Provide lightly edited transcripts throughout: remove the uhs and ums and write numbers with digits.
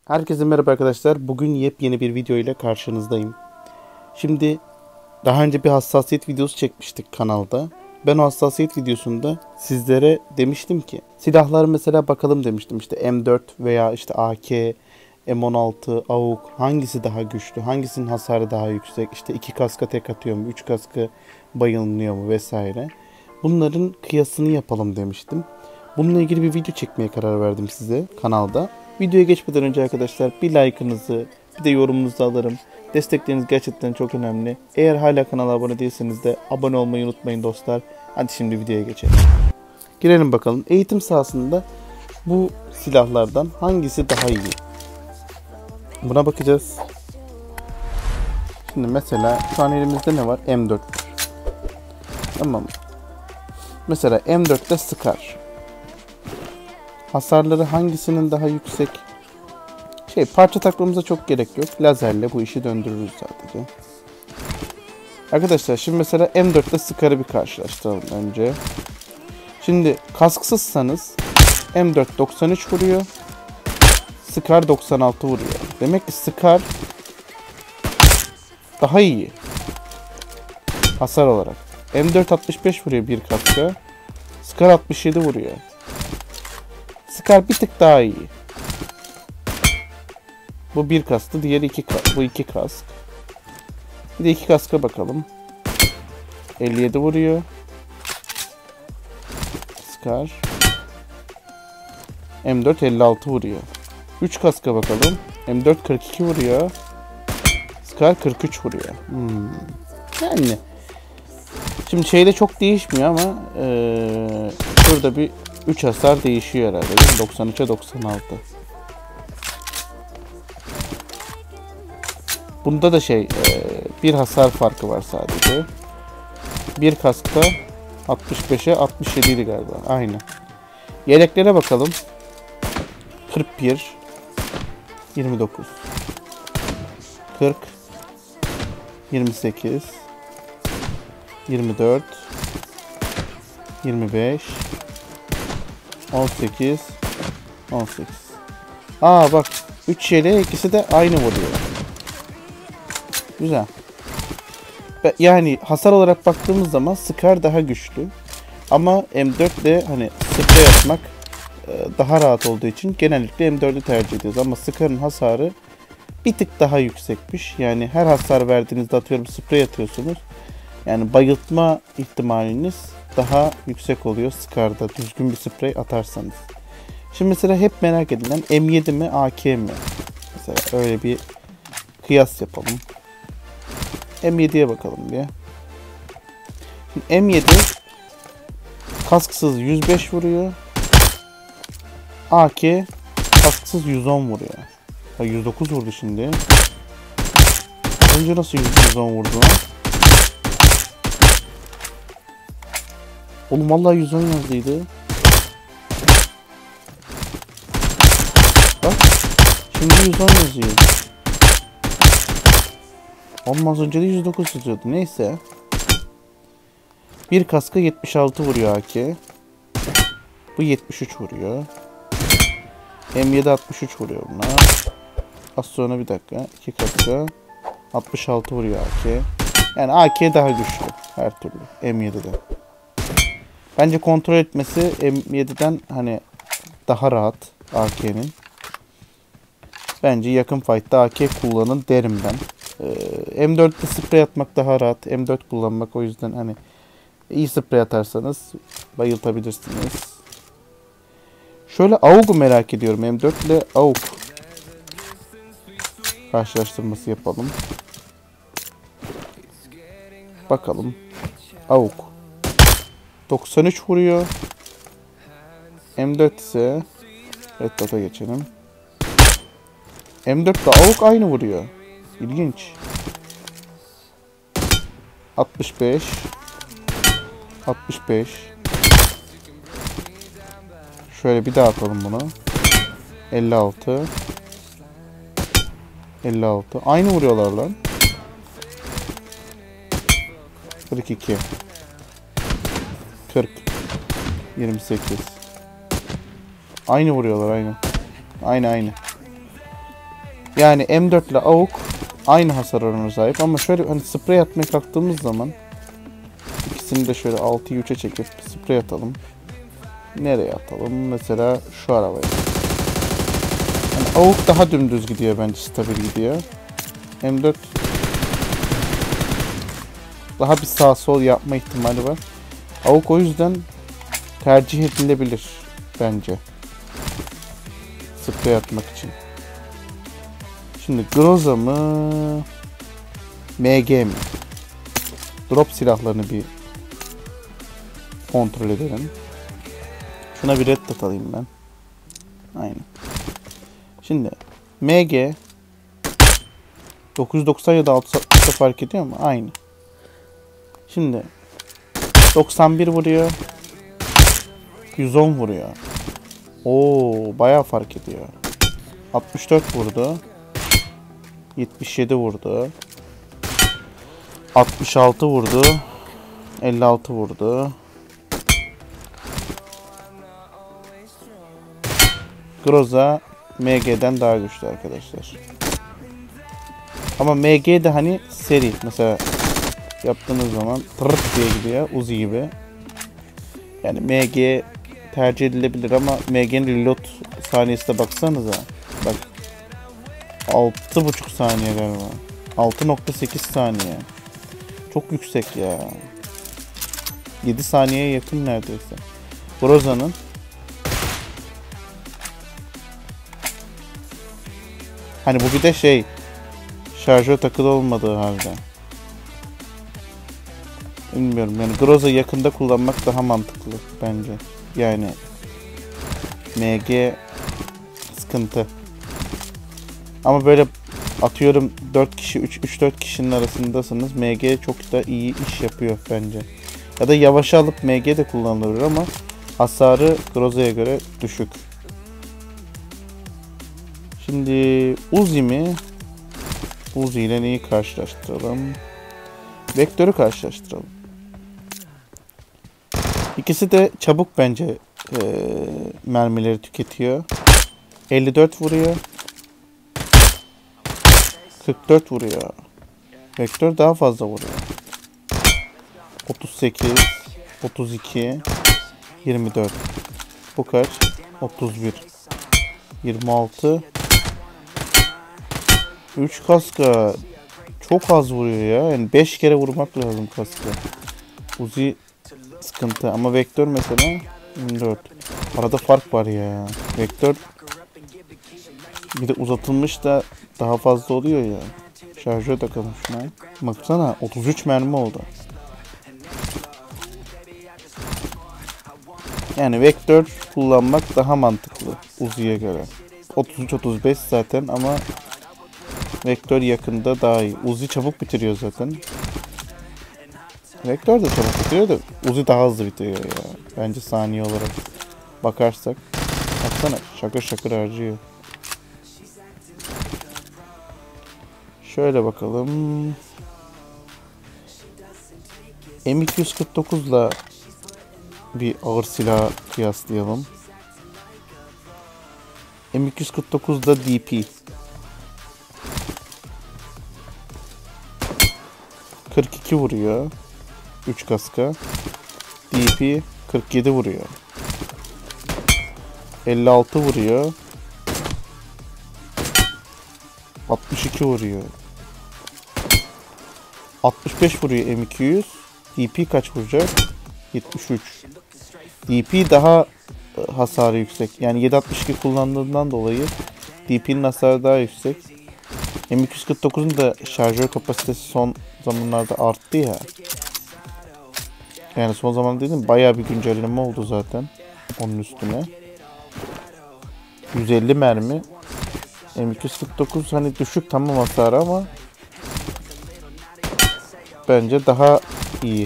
Herkese merhaba arkadaşlar. Bugün yepyeni bir video ile karşınızdayım. Şimdi daha önce bir hassasiyet videosu çekmiştik kanalda. Ben o hassasiyet videosunda sizlere demiştim ki silahlar mesela bakalım demiştim. İşte M4 veya işte AK, M16, AUK hangisi daha güçlü, hangisinin hasarı daha yüksek, işte 2 kaska tek atıyor mu, 3 kaskı bayılmıyor mu vesaire. Bunların kıyasını yapalım demiştim. Bununla ilgili bir video çekmeye karar verdim size kanalda. Videoya geçmeden önce arkadaşlar bir like'ınızı, bir de yorumunuzu alırım. Destekleriniz gerçekten çok önemli. Eğer hala kanala abone değilseniz de abone olmayı unutmayın dostlar. Hadi şimdi videoya geçelim. Girelim bakalım. Eğitim sahasında bu silahlardan hangisi daha iyi? Buna bakacağız. Şimdi mesela şu an elimizde ne var? M4 var. Tamam. Mesela M4'te Scar. Hasarları hangisinin daha yüksek? Parça takmamıza çok gerek yok. Lazerle bu işi döndürürüz sadece. Arkadaşlar şimdi mesela M4'te Scar'ı bir karşılaştıralım önce. Şimdi kasksızsanız M4 93 vuruyor. Scar 96 vuruyor. Demek ki Scar daha iyi. Hasar olarak. M4 65 vuruyor bir kaska. Scar 67 vuruyor. Scar bir tık daha iyi. Bu bir kastı, diğeri iki kask. Bu iki kask. Bir de iki kaska bakalım. 57 vuruyor. Scar. M4 56 vuruyor. 3 kaska bakalım. M4 42 vuruyor. Scar 43 vuruyor. Yani şimdi şeyde çok değişmiyor ama şurada bir 3 hasar değişiyor herhalde. 93'e 96. Bunda da bir hasar farkı var sadece. Bir kaskta 65'e 67 idi galiba. Aynı. Yeleklere bakalım. 41 29 40 28 24 25 18 18. Bak 3 yeleğe ikisi de aynı vuruyor. Güzel. Yani hasar olarak baktığımız zaman Scar daha güçlü. Ama M4 ile hani sprey atmak daha rahat olduğu için genellikle M4'ü tercih ediyoruz. Ama Scar'ın hasarı bir tık daha yüksekmiş. Yani her hasar verdiğinizde atıyorum sprey atıyorsunuz. Yani bayıltma ihtimaliniz daha yüksek oluyor Scar'da düzgün bir sprey atarsanız. Şimdi mesela hep merak edilen M7 mi AK mi? Mesela öyle bir kıyas yapalım. M7'ye bakalım bir. Şimdi M7 kasksız 105 vuruyor. AK kasksız 110 vuruyor. 109 vurdu şimdi. Önce nasıl 110 vurdu lan? Oğlum vallahi 110 yazdıydı. Bak. Şimdi 110 yazıyor. Olmaz önce de 109 yazıyordu. Neyse. Bir kaska 76 vuruyor AK. Bu 73 vuruyor. M7 63 vuruyor buna. Az sonra bir dakika. 2 kaska 66 vuruyor AK. Yani AK daha güçlü. Her türlü. M7'den. Bence kontrol etmesi M7'den hani daha rahat AK'nin. Bence yakın fight'ta AK kullanın derim ben. M4'te sprey atmak daha rahat. M4 kullanmak o yüzden hani iyi sprey atarsanız bayıltabilirsiniz. Şöyle AUG'u merak ediyorum. M4 ile AUG karşılaştırması yapalım. Bakalım. AUG 93 vuruyor. M4 ise Red Dot'a geçelim. M4 ile AUG aynı vuruyor. İlginç. 65 65. Şöyle bir daha atalım bunu. 56 56. Aynı vuruyorlar lan. 42 40 28. Aynı vuruyorlar aynı. Aynı. Yani M4 ile AUK aynı hasar oranına sahip ama şöyle hani sprey atmaya kalktığımız zaman ikisini de şöyle 6'yı 3'e çekip sprey atalım. Nereye atalım? Mesela şu arabaya. Yani AUK daha dümdüz gidiyor bence, stabil gidiyor. M4 daha bir sağ sol yapma ihtimali var. AUK o yüzden tercih edilebilir bence. Sprey atmak için. Şimdi Groza mı? MG mi? Drop silahlarını bir kontrol edelim. Şuna bir red dot alayım ben. Aynen. Şimdi MG 990 ya da 660'da fark ediyor mu? Aynı. Şimdi 91 vuruyor. 110 vuruyor. Oo, bayağı fark ediyor. 64 vurdu. 77 vurdu. 66 vurdu. 56 vurdu. Groza MG'den daha güçlü arkadaşlar. Ama MG de hani seri. Mesela yaptığınız zaman tırırt diye gidiyor. Uzi gibi. Yani MG tercih edilebilir ama MG'nin reload saniyesine baksanıza. Bak. 6,5 saniye galiba. 6,8 saniye. Çok yüksek ya. 7 saniyeye yakın neredeyse. Groza'nın hani bu bir de şey, şarjör takılı olmadığı halde. Bilmiyorum yani, Groza yakında kullanmak daha mantıklı bence. Yani MG sıkıntı. Ama böyle atıyorum 4 kişi 3-4 kişinin arasındasınız, MG çok da iyi iş yapıyor bence. Ya da yavaşa alıp MG de kullanılabilir ama hasarı Groza'ya göre düşük. Şimdi Uzi mi? Uzi ile neyi karşılaştıralım? Vektörü karşılaştıralım. İkisi de çabuk bence mermileri tüketiyor. 54 vuruyor. 44 vuruyor. Vektör daha fazla vuruyor. 38, 32, 24. Bu kaç? 31, 26. 3 kaska çok az vuruyor ya. Yani 5 kere vurmak lazım kaska. Uzi sıkıntı ama Vektör mesela 24. Arada fark var ya. Vektör bir de uzatılmış da daha fazla oluyor ya. Şarjör takalım şuna. Baksana 33 mermi oldu. Yani Vektör kullanmak daha mantıklı Uzi'ye göre. 33-35 zaten ama Vektör yakında daha iyi. Uzi çabuk bitiriyor zaten. Vektör de çabuk bitiriyor da Uzi daha hızlı bitiriyor ya. Bence saniye olarak bakarsak. Baksana şakır şakır harcıyor. Şöyle bakalım. M249'la bir ağır silah kıyaslayalım. M249'da DP 42 vuruyor. 3 kaska. DP 47 vuruyor. 56 vuruyor. 62 vuruyor. 65 vuruyor M200. DP kaç vuracak? 73. DP daha hasarı yüksek. Yani 7.62 kullandığından dolayı DP'nin hasarı daha yüksek. M249'un da şarjör kapasitesi son zamanlarda arttı ya. Yani son zaman dedim, bayağı bir güncelleme oldu zaten onun üstüne. 150 mermi. M249 hani düşük tamam hasarı ama bence daha iyi.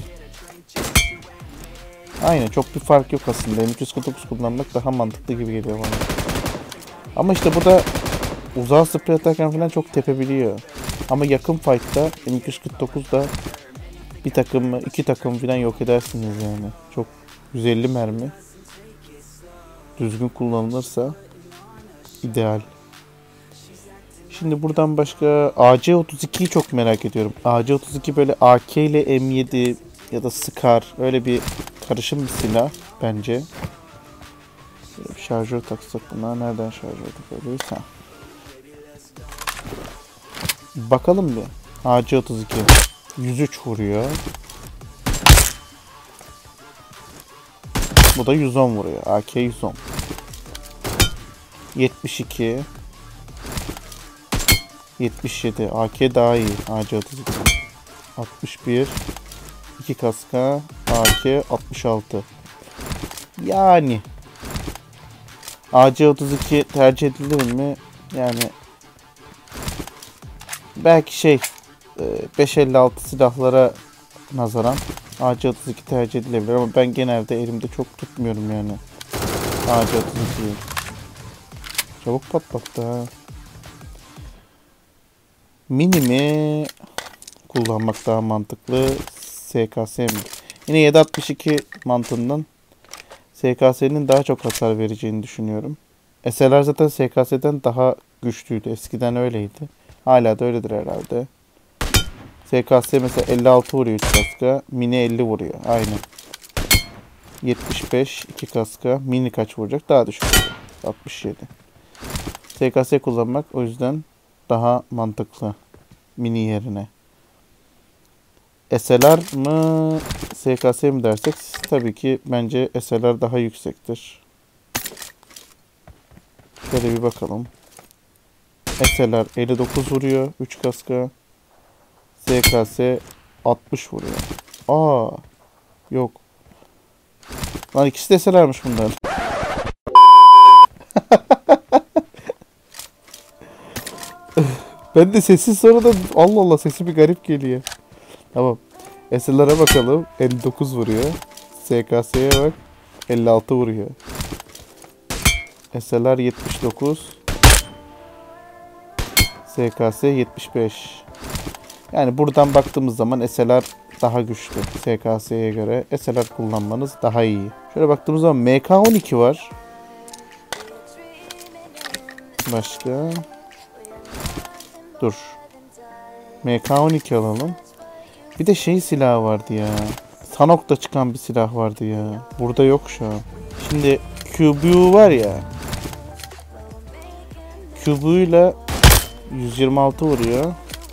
Aynen, çok bir fark yok aslında. M249 kullanmak daha mantıklı gibi geliyor bana. Ama işte bu da uzağa sprey atarken falan çok tepebiliyor. Ama yakın fight'ta M249'da bir takım, iki takım falan yok edersiniz yani. Çok 150 mermi. Düzgün kullanılırsa ideal. Şimdi buradan başka AC-32'yi çok merak ediyorum. AC-32 böyle AK ile M7 ya da Scar öyle bir karışım bir silah bence. Böyle bir şarjör taksak buna. Nereden şarjör takıyoruz? Ha. Bakalım bir. AC-32 103 vuruyor. Bu da 110 vuruyor. AK 110. 72. 77. AK daha iyi. AC-32. 61. 2 kaska. AK 66. Yani AC-32 tercih edilir mi? Yani belki 5.56 silahlara nazaran AC-32 tercih edilebilir ama ben genelde elimde çok tutmuyorum yani AC-32'yi. Çabuk patlattı ha. Mini mi kullanmak daha mantıklı? SKS mi? Yine 7.62 mantığından SKS'nin daha çok hasar vereceğini düşünüyorum. SLR zaten SKS'den daha güçlüydü. Eskiden öyleydi. Hala da öyledir herhalde. SKS mesela 56 vuruyor 3 kaska. Mini 50 vuruyor. Aynen. 75 2 kaska. Mini kaç vuracak? Daha düşük. 67. SKS kullanmak o yüzden daha mantıklı. Mini yerine. SLR mı SKS mi dersek tabii ki bence SLR daha yüksektir. Şöyle bir bakalım. SLR 59 vuruyor 3 kaska. SKS 60 vuruyor. Aa, yok. Lan ikisi de SLR'mış bunlar. Ben de sessiz sonra da Allah Allah sesi bir garip geliyor. Tamam. SLR'a bakalım. 59 vuruyor. SKS'ye bak. 56 vuruyor. SLR 79. SKS 75. Yani buradan baktığımız zaman SLR daha güçlü. SKS'ye göre SLR kullanmanız daha iyi. Şöyle baktığımız zaman MK12 var. Başka. Dur. MK12 alalım. Bir de silahı vardı ya. Sanok'ta çıkan bir silah vardı ya. Burada yok şu an. Şimdi QBU var ya. QBU'yla 126 vuruyor.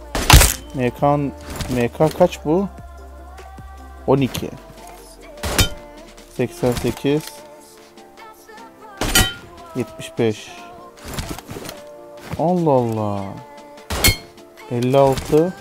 MK kaç bu? 12. 88. 75. Allah Allah. 56.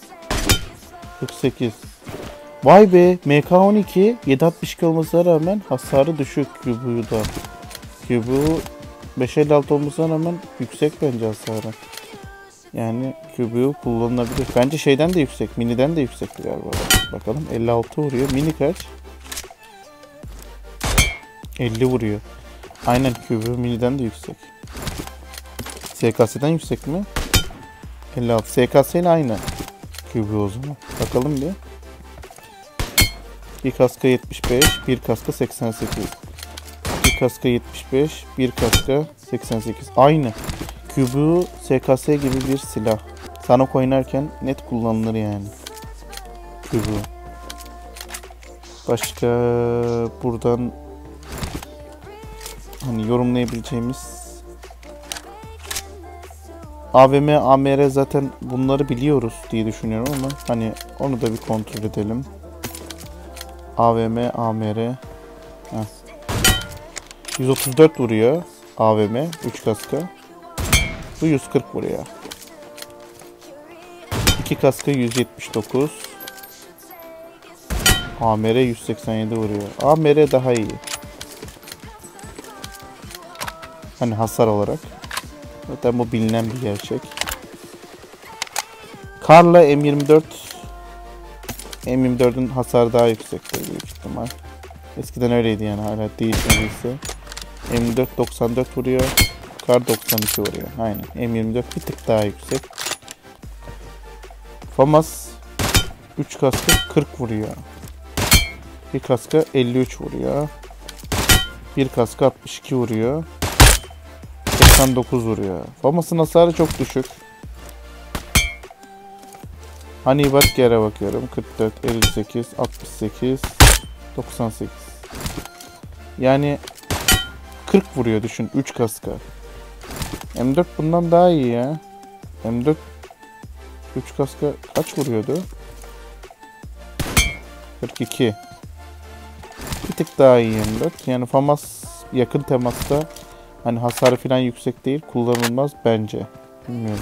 48. Vay be, MK12 7.62 olmasına rağmen hasarı düşük QBU'da. QBU 5.56 olmasına rağmen yüksek bence hasarı. Yani QBU kullanılabilir. Bence şeyden de yüksek, mini'den de yüksek galiba. Bakalım 56 vuruyor. Mini kaç? 50 vuruyor. Aynen QBU mini'den de yüksek. SKS'den yüksek mi? 56. SKS ile aynı. QBU o zaman. Bakalım bir. Bir kaska 75, bir kaska 88. Bir kaska 75, bir kaska 88. Aynı. QBU SKS gibi bir silah. Sanok oynarken net kullanılır yani. QBU. Başka buradan hani yorumlayabileceğimiz AVM, AMR zaten bunları biliyoruz diye düşünüyorum ama hani onu da bir kontrol edelim. AVM, AMR. Heh. 134 vuruyor AVM 3 kaska. Bu 140 vuruyor. 2 kaska 179. AMR 187 vuruyor. AMR daha iyi. Hani hasar olarak. Zaten bu bilinen bir gerçek. Karla M24. M24'ün hasarı daha yüksektir büyük ihtimal. Eskiden öyleydi yani, hala değişmediyse. M24 94 vuruyor. Kar 92 vuruyor. Aynen. M24 bir tık daha yüksek. FAMAS 3 kaska 40 vuruyor. Bir kaska 53 vuruyor. Bir kaska 62 vuruyor. 99 vuruyor. Famas'ın hasarı çok düşük. Hani bak yere bakıyorum. 44, 58, 68, 98. Yani 40 vuruyor düşün. 3 kaska. M4 bundan daha iyi ya. M4 3 kaska kaç vuruyordu? 42. Bir tık daha iyi M4. Yani FAMAS yakın temasta hani hasarı falan yüksek değil. Kullanılmaz bence. Bilmiyorum.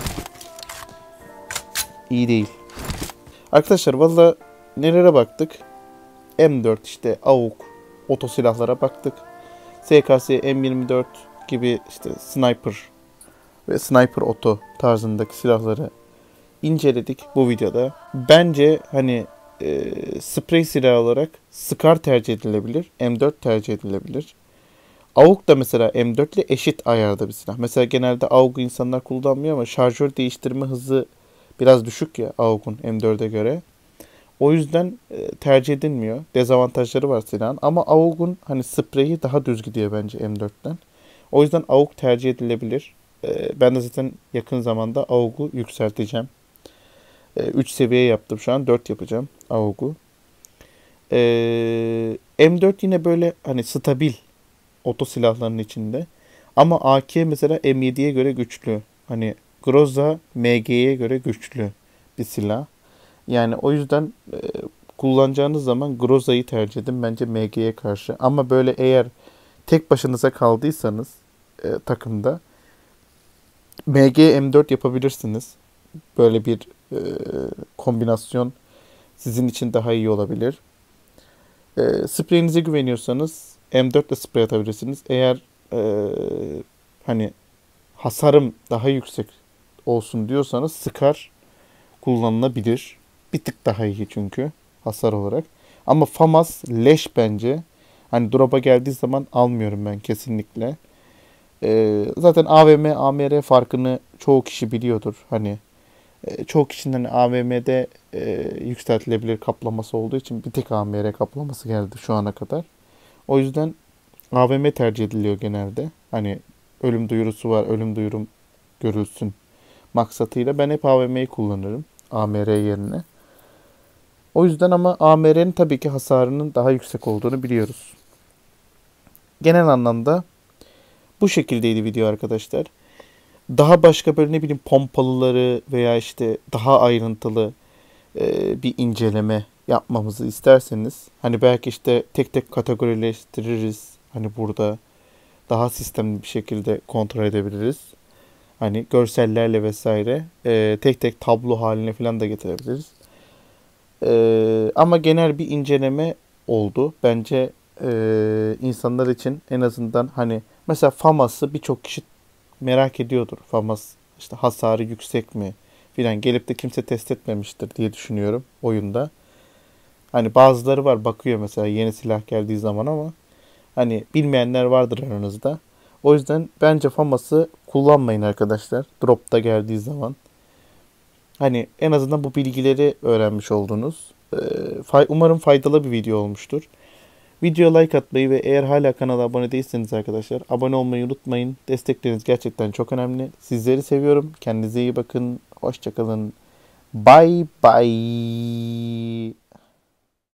İyi değil. Arkadaşlar valla nelere baktık? M4 işte AUK, oto silahlara baktık. SKS, M24 gibi işte sniper ve sniper oto tarzındaki silahları inceledik bu videoda. Bence hani sprey silah olarak Scar tercih edilebilir. M4 tercih edilebilir. AUK da mesela M4 ile eşit ayarda bir silah. Mesela genelde AUK'u insanlar kullanmıyor ama şarjör değiştirme hızı biraz düşük ya AUK'un M4'e göre. O yüzden tercih edilmiyor. Dezavantajları var silahın. Ama AUK'un hani spreyi daha düz gidiyor bence M4'ten. O yüzden AUK tercih edilebilir. Ben de zaten yakın zamanda AUK'u yükselteceğim. 3 seviye yaptım şu an. 4 yapacağım AUK'u. M4 yine böyle hani stabil oto silahların içinde. Ama AK mesela M7'ye göre güçlü. Hani Groza MG'ye göre güçlü bir silah. Yani o yüzden kullanacağınız zaman Groza'yı tercih edin bence MG'ye karşı. Ama böyle eğer tek başınıza kaldıysanız takımda MG M4 yapabilirsiniz. Böyle bir kombinasyon sizin için daha iyi olabilir. Spreyinize güveniyorsanız M4 ile sprey atabilirsiniz. Eğer hani hasarım daha yüksek olsun diyorsanız Scar kullanılabilir. Bir tık daha iyi çünkü hasar olarak. Ama FAMAS leş bence. Hani drop'a geldiği zaman almıyorum ben kesinlikle. Zaten AVM, AMR farkını çoğu kişi biliyordur. Hani çoğu kişinin hani AVM'de yükseltilebilir kaplaması olduğu için bir tek AMR kaplaması geldi şu ana kadar. O yüzden AVM tercih ediliyor genelde. Hani ölüm duyurusu var, ölüm duyurum görülsün maksatıyla ben hep AVM'yi kullanırım AMR yerine. O yüzden ama AMR'nin tabii ki hasarının daha yüksek olduğunu biliyoruz. Genel anlamda bu şekildeydi video arkadaşlar. Daha başka böyle ne bileyim pompalıları veya işte daha ayrıntılı bir inceleme yapmamızı isterseniz hani belki işte tek tek kategorileştiririz. Hani burada daha sistemli bir şekilde kontrol edebiliriz. Hani görsellerle vesaire tek tek tablo haline falan da getirebiliriz. Ama genel bir inceleme oldu. Bence insanlar için en azından hani mesela FAMAS'ı birçok kişi merak ediyordur. FAMAS işte hasarı yüksek mi filan gelip de kimse test etmemiştir diye düşünüyorum oyunda. Hani bazıları var bakıyor mesela yeni silah geldiği zaman ama hani bilmeyenler vardır aranızda. O yüzden bence FAMAS'ı kullanmayın arkadaşlar. Drop'ta geldiği zaman. Hani en azından bu bilgileri öğrenmiş oldunuz. Umarım faydalı bir video olmuştur. Videoya like atmayı ve eğer hala kanala abone değilseniz arkadaşlar abone olmayı unutmayın. Destekleriniz gerçekten çok önemli. Sizleri seviyorum. Kendinize iyi bakın. Hoşçakalın. Bye bye.